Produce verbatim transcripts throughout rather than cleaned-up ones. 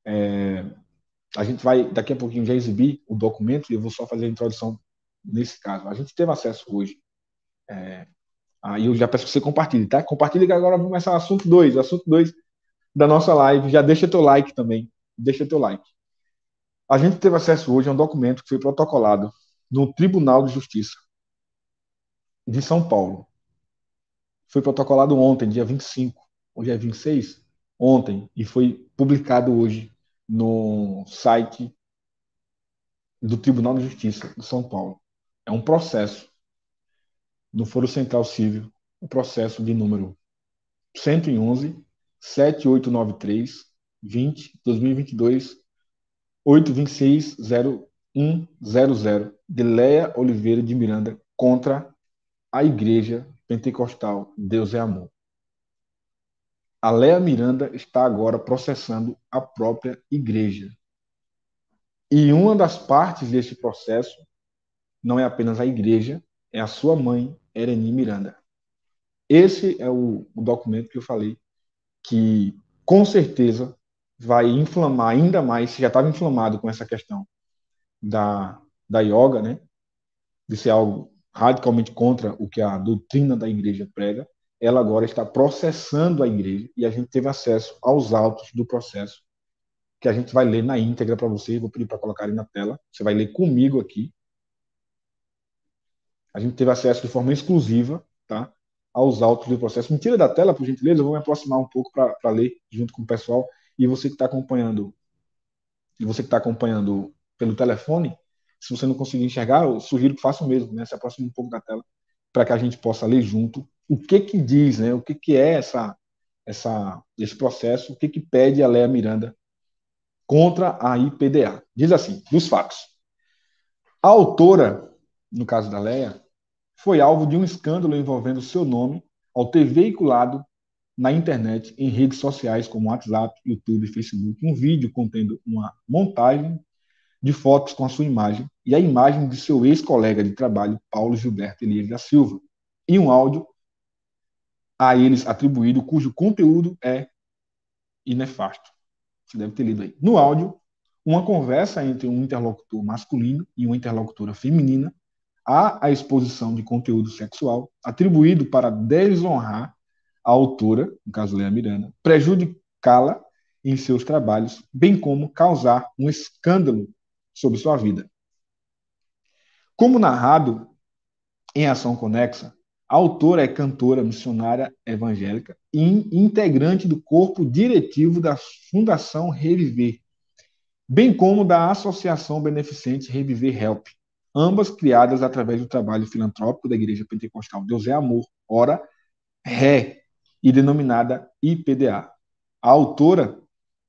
A gente vai, daqui a pouquinho, já exibir o documento e eu vou só fazer a introdução nesse caso. A gente teve acesso hoje. Aí eu já peço que você compartilhe, tá? Compartilhe que agora vamos começar o assunto dois, assunto dois da nossa live. Já deixa teu like também. Deixa teu like. A gente teve acesso hoje a um documento que foi protocolado no Tribunal de Justiça de São Paulo. Foi protocolado ontem, dia vinte e cinco. Hoje é vinte e seis? Ontem. E foi publicado hoje no site do Tribunal de Justiça de São Paulo. É um processo no Foro Central Civil, o um processo de número cento e onze, sete oito nove três, vinte, dois mil e vinte e dois, oito dois seis zero um zero zero, de Leia Oliveira de Miranda contra a Igreja Pentecostal Deus é Amor. A Leia Miranda está agora processando a própria igreja. E uma das partes desse processo não é apenas a igreja, é a sua mãe, Ereni Miranda. Esse é o, o documento que eu falei que, com certeza, vai inflamar ainda mais, se já estava inflamado com essa questão da, da yoga, né? De ser algo radicalmente contra o que a doutrina da igreja prega, ela agora está processando a igreja e a gente teve acesso aos autos do processo, que a gente vai ler na íntegra para você, vou pedir para colocar aí na tela, você vai ler comigo aqui. A gente teve acesso de forma exclusiva, tá, aos autos do processo. Me tira da tela, por gentileza, eu vou me aproximar um pouco para ler junto com o pessoal. E você que está acompanhando, e você que está acompanhando pelo telefone, se você não conseguir enxergar, eu sugiro que faça o mesmo, né? Se aproxime um pouco da tela para que a gente possa ler junto o que que diz, né? O que que é essa, essa, esse processo, o que que pede a Leia Miranda contra a I P D A. Diz assim, dos fatos. A autora, no caso da Leia, foi alvo de um escândalo envolvendo seu nome ao ter veiculado na internet, em redes sociais como WhatsApp, YouTube, Facebook, um vídeo contendo uma montagem de fotos com a sua imagem e a imagem de seu ex-colega de trabalho, Paulo Gilberto Elias da Silva, e um áudio a eles atribuído, cujo conteúdo é inefasto. Você deve ter lido aí. No áudio, uma conversa entre um interlocutor masculino e uma interlocutora feminina há a exposição de conteúdo sexual atribuído para desonrar a autora, no caso Leia Miranda, prejudicá-la em seus trabalhos, bem como causar um escândalo sobre sua vida. Como narrado em Ação Conexa, a autora é cantora, missionária evangélica e integrante do corpo diretivo da Fundação Reviver, bem como da Associação Beneficente Reviver Help, ambas criadas através do trabalho filantrópico da Igreja Pentecostal Deus é Amor, ora, Ré, e denominada I P D A. A autora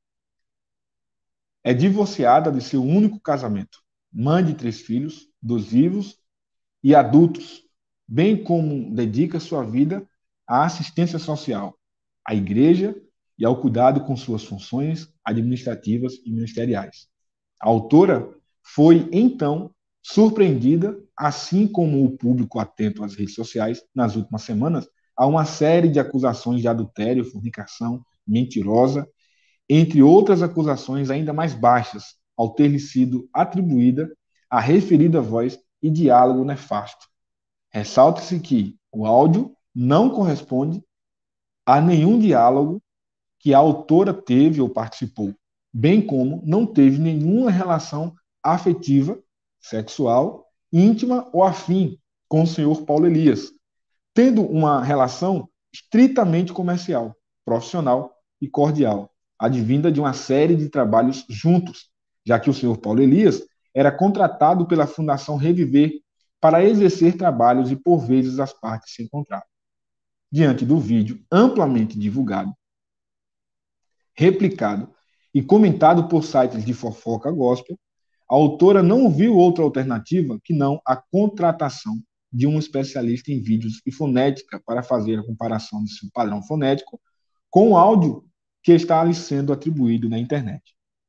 é divorciada de seu único casamento, mãe de três filhos, dos vivos e adultos, bem como dedica sua vida à assistência social, à igreja e ao cuidado com suas funções administrativas e ministeriais. A autora foi, então, surpreendida, assim como o público atento às redes sociais, nas últimas semanas, a uma série de acusações de adultério, fornicação, mentirosa, entre outras acusações ainda mais baixas, ao ter-lhe sido atribuída a referida voz e diálogo nefasto. Ressalta-se que o áudio não corresponde a nenhum diálogo que a autora teve ou participou, bem como não teve nenhuma relação afetiva, sexual, íntima ou afim com o senhor Paulo Elias, tendo uma relação estritamente comercial, profissional e cordial, advinda de uma série de trabalhos juntos, já que o senhor Paulo Elias era contratado pela Fundação Reviver para exercer trabalhos e, por vezes, as partes se encontravam. Diante do vídeo amplamente divulgado, replicado e comentado por sites de fofoca gospel, a autora não viu outra alternativa que não a contratação de um especialista em vídeos e fonética para fazer a comparação de seu padrão fonético com o áudio que está lhe sendo atribuído na internet.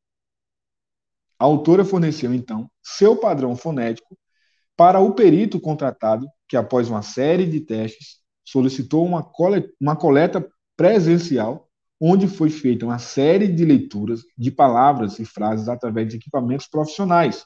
A autora forneceu, então, seu padrão fonético para o perito contratado, que, após uma série de testes, solicitou uma coleta, uma coleta presencial onde foi feita uma série de leituras de palavras e frases através de equipamentos profissionais.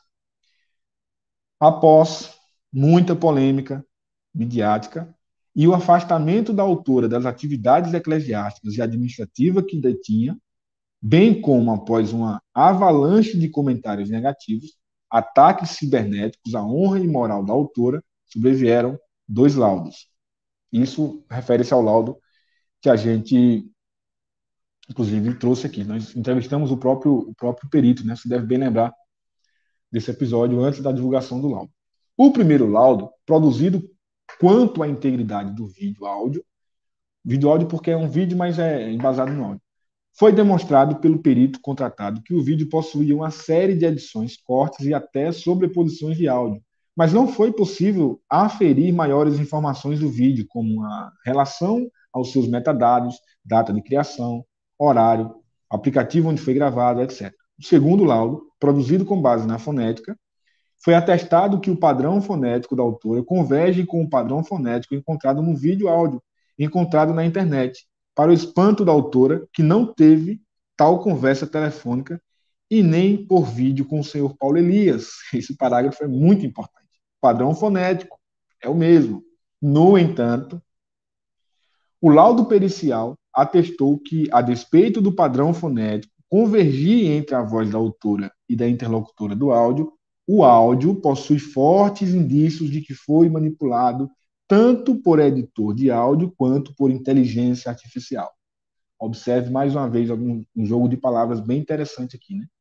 Após muita polêmica midiática e o afastamento da autora das atividades eclesiásticas e administrativas que detinha, bem como após uma avalanche de comentários negativos, ataques cibernéticos à honra e moral da autora, sobrevieram dois laudos. Isso refere-se ao laudo que a gente, inclusive, trouxe aqui. Nós entrevistamos o próprio, o próprio perito, né? Você deve bem lembrar desse episódio antes da divulgação do laudo. O primeiro laudo, produzido quanto à integridade do vídeo áudio, vídeo áudio porque é um vídeo, mas é embasado no áudio, foi demonstrado pelo perito contratado que o vídeo possuía uma série de edições, cortes e até sobreposições de áudio, mas não foi possível aferir maiores informações do vídeo, como a relação aos seus metadados, data de criação, horário, aplicativo onde foi gravado, etcétera. O segundo laudo, produzido com base na fonética, foi atestado que o padrão fonético da autora converge com o padrão fonético encontrado no vídeo áudio, encontrado na internet, para o espanto da autora, que não teve tal conversa telefônica e nem por vídeo com o senhor Paulo Elias. Esse parágrafo é muito importante. O padrão fonético é o mesmo. No entanto, o laudo pericial atestou que, a despeito do padrão fonético convergir entre a voz da autora e da interlocutora do áudio, o áudio possui fortes indícios de que foi manipulado tanto por editor de áudio quanto por inteligência artificial. Observe mais uma vez algum, um jogo de palavras bem interessante aqui, né?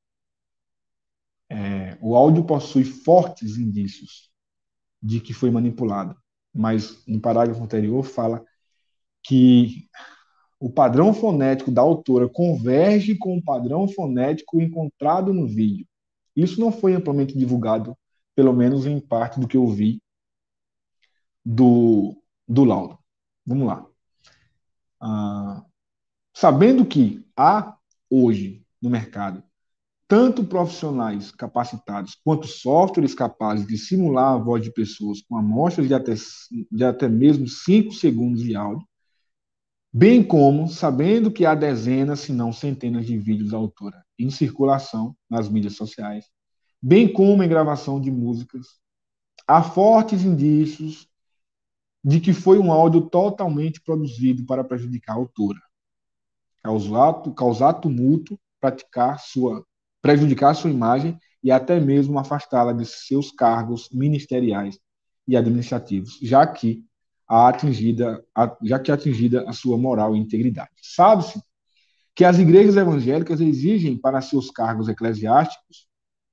É, o áudio possui fortes indícios de que foi manipulado, mas no parágrafo anterior fala que o padrão fonético da autora converge com o padrão fonético encontrado no vídeo. Isso não foi amplamente divulgado, pelo menos em parte do que eu vi do, do laudo. Vamos lá. Ah, sabendo que há hoje no mercado tanto profissionais capacitados quanto softwares capazes de simular a voz de pessoas com amostras de até, de até mesmo cinco segundos de áudio, bem como sabendo que há dezenas, se não centenas de vídeos da autora em circulação nas mídias sociais, bem como em gravação de músicas, há fortes indícios de que foi um áudio totalmente produzido para prejudicar a autora, causar, causar tumulto, praticar sua, prejudicar sua imagem e até mesmo afastá-la de seus cargos ministeriais e administrativos, já que a atingida, a, já que atingida a sua moral e integridade. Sabe-se que as igrejas evangélicas exigem para seus cargos eclesiásticos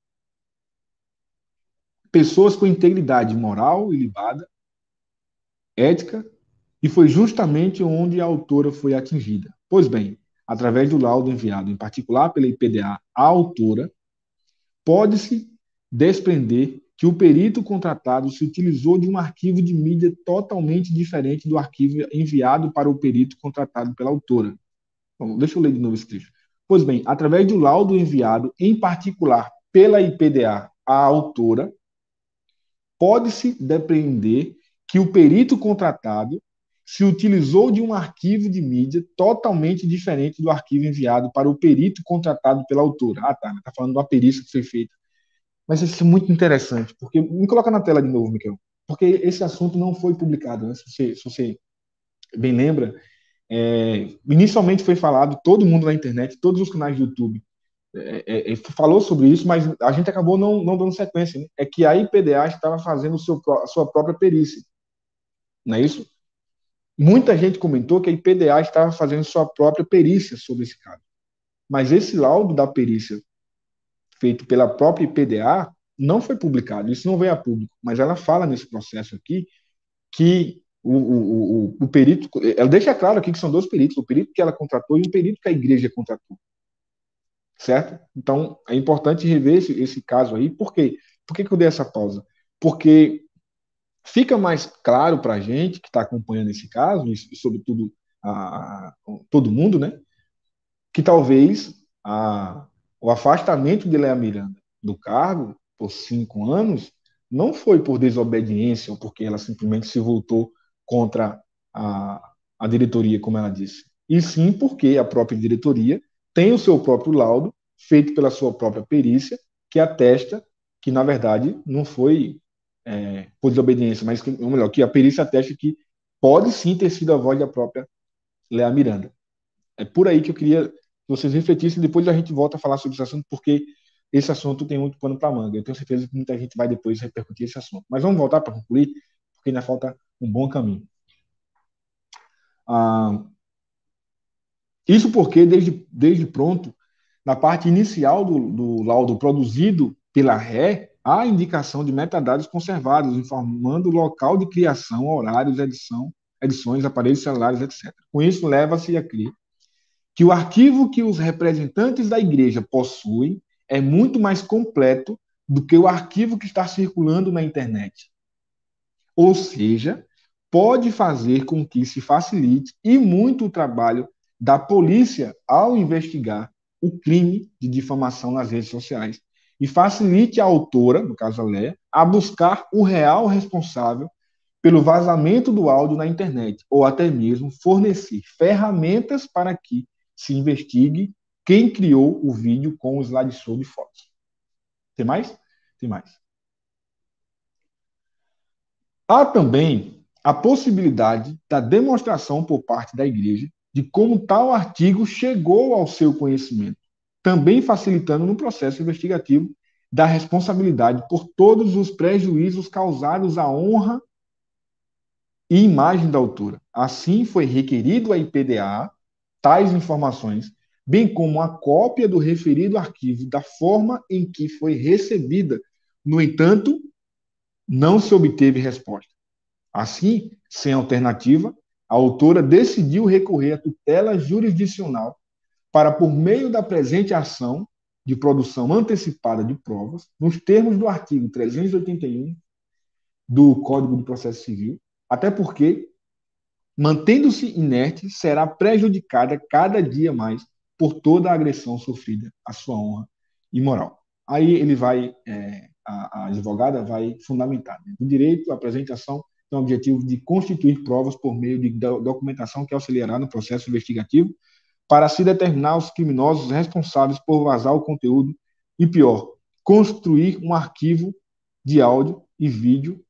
pessoas com integridade moral ilibada, ética, e foi justamente onde a autora foi atingida. Pois bem, através do laudo enviado, em particular pela I P D A, à autora, pode-se desprender que o perito contratado se utilizou de um arquivo de mídia totalmente diferente do arquivo enviado para o perito contratado pela autora. Bom, deixa eu ler de novo esse trecho. Pois bem, através do laudo enviado, em particular pela I P D A à autora, pode-se depreender que o perito contratado se utilizou de um arquivo de mídia totalmente diferente do arquivo enviado para o perito contratado pela autora. Ah, tá, está falando de uma perícia que foi feita. Mas isso é muito interessante, porque me coloca na tela de novo, Miquel, porque esse assunto não foi publicado, né? Se você, se você bem lembra, é, inicialmente foi falado, todo mundo na internet, todos os canais do YouTube é, é, falou sobre isso, mas a gente acabou não, não dando sequência, né? É que a I P D A estava fazendo o seu, a sua própria perícia, não é isso? Muita gente comentou que a I P D A estava fazendo sua própria perícia sobre esse caso. Mas esse laudo da perícia feito pela própria I P D A não foi publicado, isso não veio a público, mas ela fala nesse processo aqui que o, o, o, o perito, ela deixa claro aqui que são dois peritos, o perito que ela contratou e o perito que a igreja contratou, certo? Então, é importante rever esse, esse caso aí, por quê? Por que, que eu dei essa pausa? Porque fica mais claro para a gente que está acompanhando esse caso, e sobretudo a, a, todo mundo, né, que talvez a, o afastamento de Léa Miranda do cargo por cinco anos não foi por desobediência ou porque ela simplesmente se voltou contra a, a diretoria, como ela disse. e sim porque a própria diretoria tem o seu próprio laudo, feito pela sua própria perícia, que atesta que, na verdade, não foi é, por desobediência, mas, que, ou melhor, que a perícia atesta que pode sim ter sido a voz da própria Léa Miranda. É por aí que eu queria que vocês refletissem, depois a gente volta a falar sobre esse assunto, porque esse assunto tem muito pano para manga. Eu tenho certeza que muita gente vai depois repercutir esse assunto. Mas vamos voltar para concluir, porque ainda falta um bom caminho. Ah, isso porque, desde, desde pronto, na parte inicial do, do laudo produzido pela ré, há indicação de metadados conservados, informando o local de criação, horários, edição, edições, aparelhos celulares, etcétera. Com isso, leva-se a crer que o arquivo que os representantes da igreja possuem é muito mais completo do que o arquivo que está circulando na internet. Ou seja, pode fazer com que se facilite e muito o trabalho da polícia ao investigar o crime de difamação nas redes sociais e facilite a autora, no caso a Léa, a buscar o real responsável pelo vazamento do áudio na internet, ou até mesmo fornecer ferramentas para que se investigue quem criou o vídeo com o slideshow de fotos. Tem mais? Tem mais. Há também a possibilidade da demonstração por parte da igreja de como tal artigo chegou ao seu conhecimento, também facilitando no processo investigativo da responsabilidade por todos os prejuízos causados à honra e imagem da autora. Assim, foi requerido à I P D A tais informações, bem como a cópia do referido arquivo da forma em que foi recebida. No entanto, não se obteve resposta. Assim, sem alternativa, a autora decidiu recorrer à tutela jurisdicional para, por meio da presente ação de produção antecipada de provas, nos termos do artigo trezentos e oitenta e um do Código de Processo Civil, até porque, mantendo-se inerte, será prejudicada cada dia mais por toda a agressão sofrida à sua honra e moral. Aí ele vai, é, a, a advogada vai fundamentar. Né? O direito à apresentação tem o objetivo de constituir provas por meio de documentação que auxiliará no processo investigativo para se determinar os criminosos responsáveis por vazar o conteúdo e, pior, construir um arquivo de áudio e vídeo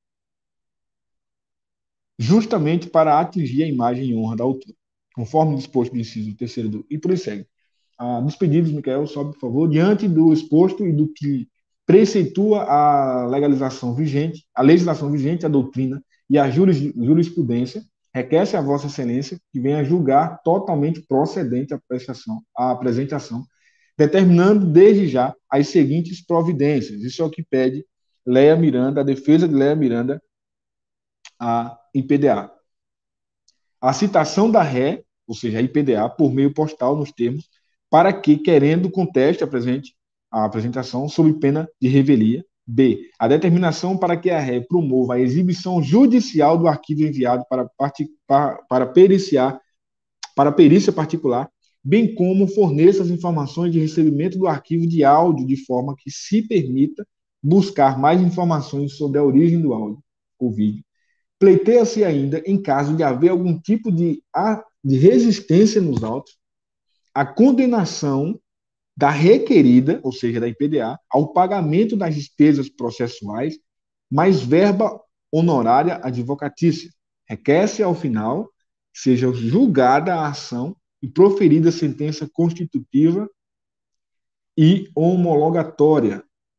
justamente para atingir a imagem e honra da autora, conforme disposto no inciso terceiro do... E por isso segue. Ah, dos pedidos, Micael, sobe, por favor. Diante do exposto e do que preceitua a legalização vigente, a legislação vigente, a doutrina e a jurisprudência, requer-se a Vossa Excelência que venha julgar totalmente procedente a, prestação, a apresentação, determinando desde já as seguintes providências. Isso é o que pede Léa Miranda, a defesa de Léa Miranda, a I P D A. A citação da ré, ou seja, a I P D A, por meio postal nos termos, para que, querendo, conteste a, presente, a apresentação sob pena de revelia. B. A determinação para que a ré promova a exibição judicial do arquivo enviado para, para, para, periciar, para perícia particular, bem como forneça as informações de recebimento do arquivo de áudio de forma que se permita buscar mais informações sobre a origem do áudio ou vídeo. Pleiteia-se ainda, em caso de haver algum tipo de, de resistência nos autos, a condenação da requerida, ou seja, da I P D A, ao pagamento das despesas processuais, mais verba honorária advocatícia. Requer-se, ao final, seja julgada a ação e proferida sentença constitutiva e homologatória.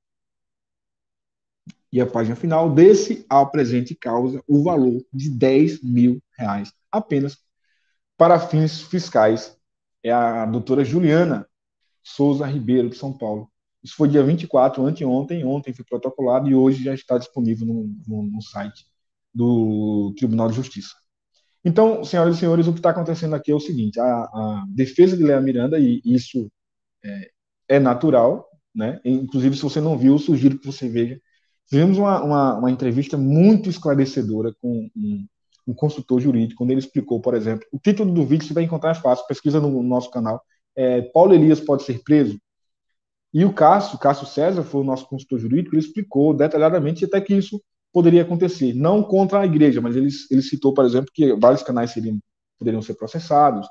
E a página final, desse ao presente causa o valor de dez mil reais, apenas para fins fiscais. É a doutora Juliana Souza Ribeiro, de São Paulo. Isso foi dia vinte e quatro, anteontem, ontem foi protocolado e hoje já está disponível no, no, no site do Tribunal de Justiça. Então, senhoras e senhores, o que está acontecendo aqui é o seguinte, a, a defesa de Léa Miranda, e isso é, é natural, né? Inclusive, se você não viu, eu sugiro que você veja. Tivemos uma, uma, uma entrevista muito esclarecedora com um, um consultor jurídico, quando ele explicou, por exemplo, o título do vídeo você vai encontrar fácil, pesquisa no, no nosso canal, é, Paulo Elias pode ser preso? E o Cássio, Cássio César, foi o nosso consultor jurídico, ele explicou detalhadamente até que isso poderia acontecer, não contra a igreja, mas ele, ele citou, por exemplo, que vários canais seriam, poderiam ser processados,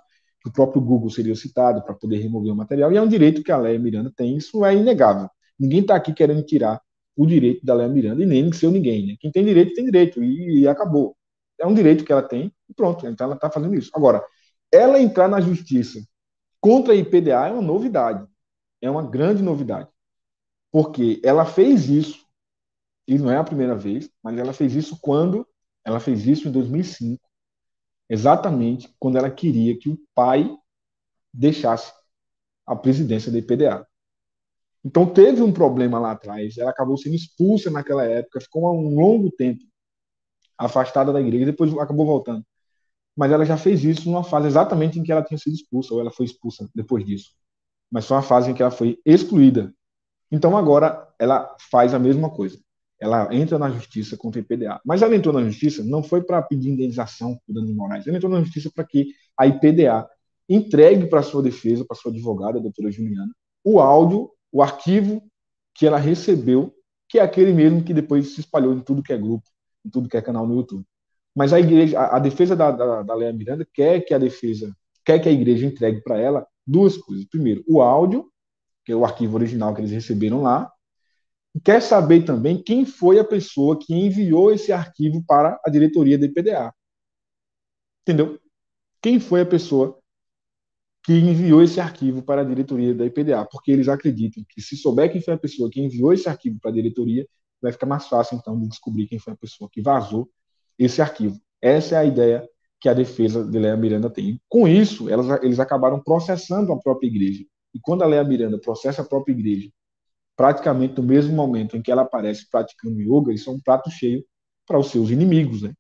que o próprio Google seria citado para poder remover o material, e é um direito que a Léa Miranda tem, isso é inegável. Ninguém está aqui querendo tirar o direito da Léa Miranda, e nem de ser ninguém. Né? Quem tem direito, tem direito, e, e acabou. É um direito que ela tem, e pronto, então ela está fazendo isso. Agora, ela entrar na justiça contra a I P D A é uma novidade, é uma grande novidade, porque ela fez isso, e não é a primeira vez, mas ela fez isso quando? Ela fez isso em dois mil e cinco, exatamente quando ela queria que o pai deixasse a presidência da I P D A. Então teve um problema lá atrás, ela acabou sendo expulsa naquela época, ficou um longo tempo afastada da igreja, depois acabou voltando. Mas ela já fez isso numa fase exatamente em que ela tinha sido expulsa, ou ela foi expulsa depois disso. Mas foi uma fase em que ela foi excluída. Então agora ela faz a mesma coisa. Ela entra na justiça contra a I P D A. Mas ela entrou na justiça não foi para pedir indenização por danos morais. Ela entrou na justiça para que a I P D A entregue para sua defesa, para sua advogada, a doutora Juliana, o áudio, o arquivo que ela recebeu, que é aquele mesmo que depois se espalhou em tudo que é grupo, em tudo que é canal no YouTube. Mas a igreja, a, a defesa da, da, da Léa Miranda quer que a defesa, quer que a igreja entregue para ela duas coisas. Primeiro, o áudio, que é o arquivo original que eles receberam lá, e quer saber também quem foi a pessoa que enviou esse arquivo para a diretoria da I P D A. Entendeu? Quem foi a pessoa que enviou esse arquivo para a diretoria da I P D A? Porque eles acreditam que se souber quem foi a pessoa que enviou esse arquivo para a diretoria, vai ficar mais fácil, então, de descobrir quem foi a pessoa que vazou esse arquivo. Essa é a ideia que a defesa de Léa Miranda tem. Com isso, elas, eles acabaram processando a própria igreja. E quando a Léa Miranda processa a própria igreja, praticamente no mesmo momento em que ela aparece praticando yoga, isso é um prato cheio para os seus inimigos. Né?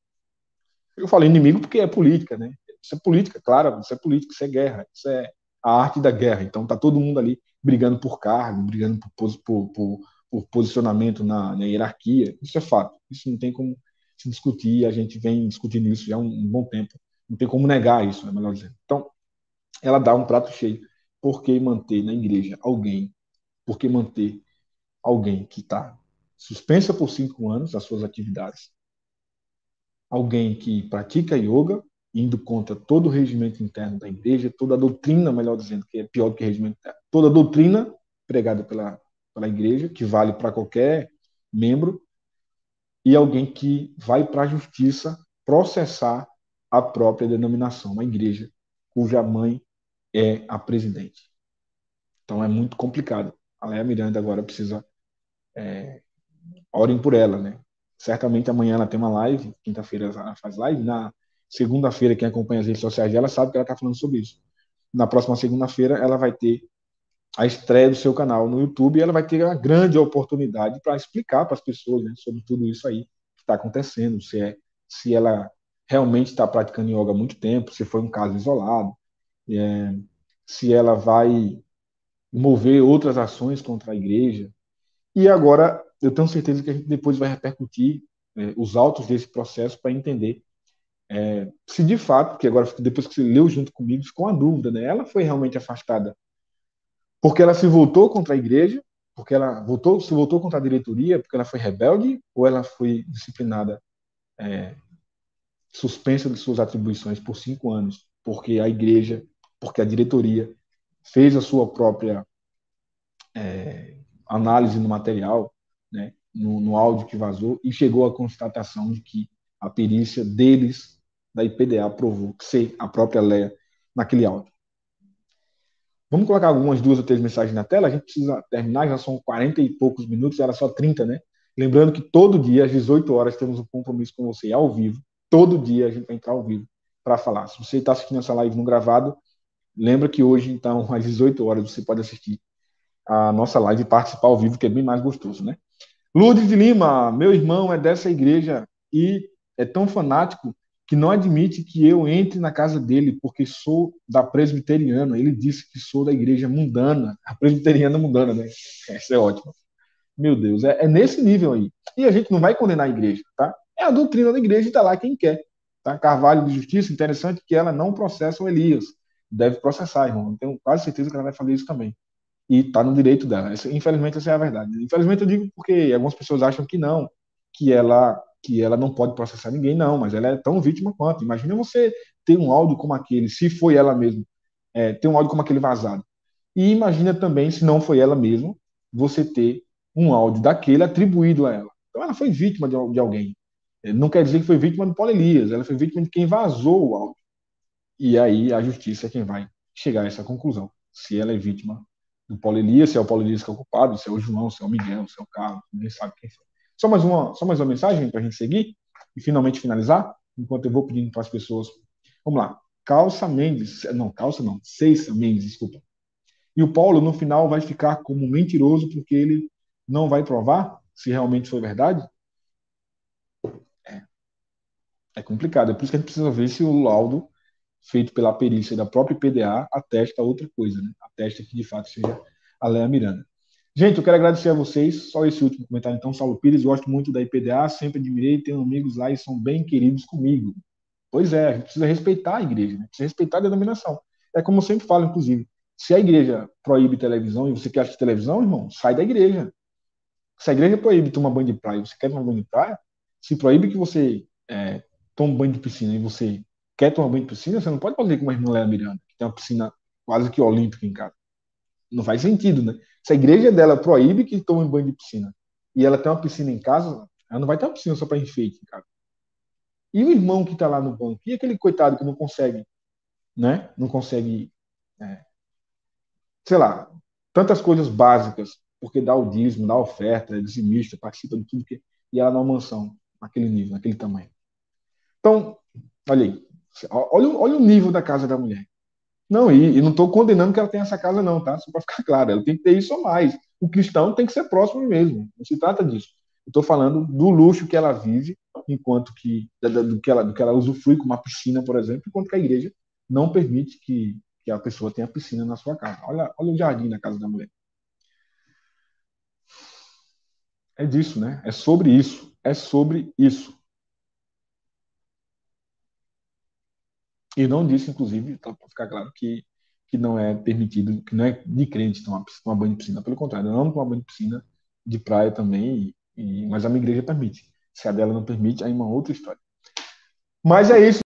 Eu falei inimigo porque é política, né? Isso é política, claro, isso é política, isso é guerra, isso é a arte da guerra. Então tá todo mundo ali brigando por cargo, brigando por, por, por, por posicionamento na, na hierarquia. Isso é fato. Isso não tem como se discutir. A gente vem discutindo isso já há um, um bom tempo. Não tem como negar isso, é melhor dizer. Então, ela dá um prato cheio. Por que manter na igreja alguém? Por que manter alguém que está suspensa por cinco anos as suas atividades? Alguém que pratica yoga, indo contra todo o regimento interno da igreja, toda a doutrina, melhor dizendo, que é pior do que regimento interno, toda a doutrina pregada pela, pela igreja, que vale para qualquer membro, e alguém que vai para a justiça processar a própria denominação, a igreja, cuja mãe é a presidente. Então é muito complicado. A Léa Miranda agora precisa, é, orem por ela, né? Certamente amanhã ela tem uma live, quinta-feira ela faz live, na segunda-feira quem acompanha as redes sociais dela sabe que ela está falando sobre isso. Na próxima segunda-feira ela vai ter a estreia do seu canal no YouTube e ela vai ter uma grande oportunidade para explicar para as pessoas, né, sobre tudo isso aí que está acontecendo, se é se ela realmente está praticando yoga há muito tempo, se foi um caso isolado, é, se ela vai mover outras ações contra a igreja. E agora eu tenho certeza que a gente depois vai repercutir é, os autos desse processo para entender é, se de fato, porque agora depois que você leu junto comigo, ficou uma dúvida, né? Ela foi realmente afastada porque ela se voltou contra a igreja, porque ela voltou, se voltou contra a diretoria, porque ela foi rebelde, ou ela foi disciplinada, é, suspensa de suas atribuições por cinco anos, porque a igreja, porque a diretoria fez a sua própria é, análise no material, né, no, no áudio que vazou, e chegou à constatação de que a perícia deles, da I P D A, provou ser a própria Léa naquele áudio. Vamos colocar algumas duas ou três mensagens na tela, a gente precisa terminar, já são quarenta e poucos minutos, era só trinta, né? Lembrando que todo dia, às dezoito horas, temos um compromisso com você ao vivo. Todo dia a gente vai entrar ao vivo para falar. Se você está assistindo essa live no gravado, lembra que hoje, então, às dezoito horas, você pode assistir a nossa live e participar ao vivo, que é bem mais gostoso, né? Lourdes de Lima, meu irmão é dessa igreja e é tão fanático que não admite que eu entre na casa dele porque sou da presbiteriana. Ele disse que sou da igreja mundana, a presbiteriana mundana, né? Essa é ótima. Meu Deus, é, é nesse nível aí. E a gente não vai condenar a igreja, tá? É a doutrina da igreja e tá lá quem quer. Tá? Carvalho de Justiça, interessante que ela não processa o Elias. Deve processar, irmão. Eu tenho quase certeza que ela vai fazer isso também. E está no direito dela. Essa, infelizmente, essa é a verdade. Infelizmente, eu digo porque algumas pessoas acham que não, que ela, que ela não pode processar ninguém, não, mas ela é tão vítima quanto. Imagina você ter um áudio como aquele, se foi ela mesma, é, ter um áudio como aquele vazado. E imagina também, se não foi ela mesma, você ter um áudio daquele atribuído a ela. Então ela foi vítima de, de alguém. Não quer dizer que foi vítima do Paulo Elias, ela foi vítima de quem vazou o áudio. E aí a justiça é quem vai chegar a essa conclusão. Se ela é vítima do Paulo Elias, se é o Paulo Elias que é o culpado, se é o João, se é o Miguel, se é o Carlos, ninguém sabe quem foi. Só mais uma, só mais uma mensagem para a gente seguir e finalmente finalizar, enquanto eu vou pedindo para as pessoas. Vamos lá. Calça Mendes, não, Calça não, Ceissa Mendes, desculpa. E o Paulo, no final, vai ficar como mentiroso porque ele não vai provar se realmente foi verdade? É, é complicado. É por isso que a gente precisa ver se o laudo feito pela perícia da própria P D A atesta outra coisa, né? Atesta que de fato seja a Léa Miranda. Gente, eu quero agradecer a vocês. Só esse último comentário, então. Saulo Pires, gosto muito da I P D A, sempre admirei, tenho amigos lá e são bem queridos comigo. Pois é, a gente precisa respeitar a igreja, né? Precisa respeitar a denominação. É como eu sempre falo, inclusive, se a igreja proíbe televisão e você quer assistir televisão, irmão, sai da igreja. Se a igreja proíbe tomar banho de praia e você quer tomar banho de praia, se proíbe que você é, tome banho de piscina e você quer tomar banho de piscina, você não pode fazer como a irmã Léa Miranda, que tem uma piscina quase que olímpica em casa. Não faz sentido, né? Se a igreja dela proíbe que tome banho de piscina e ela tem uma piscina em casa, ela não vai ter uma piscina só para enfeite em casa. E o irmão que está lá no banco, e aquele coitado que não consegue, né? Não consegue, é, sei lá, tantas coisas básicas, porque dá o dízimo, dá a oferta, é dizimista, participa de tudo que. E ela numa mansão, naquele nível, naquele tamanho. Então, olha aí. Olha, olha o nível da casa da mulher. Não, e, e não estou condenando que ela tenha essa casa, não, tá? Só para ficar claro. Ela tem que ter isso ou mais. O cristão tem que ser próximo mesmo. Não se trata disso. Eu estou falando do luxo que ela vive, enquanto que do que ela, do que ela usufrui, como uma piscina, por exemplo, enquanto que a igreja não permite que, que a pessoa tenha piscina na sua casa. Olha, olha o jardim na casa da mulher. É disso, né? É sobre isso. É sobre isso. E não disse, inclusive, para ficar claro, que, que não é permitido, que não é de crente tomar, tomar banho de piscina. Pelo contrário, eu amo tomar banho de piscina de praia também, e, e, mas a minha igreja permite. Se a dela não permite, aí é uma outra história. Mas é isso.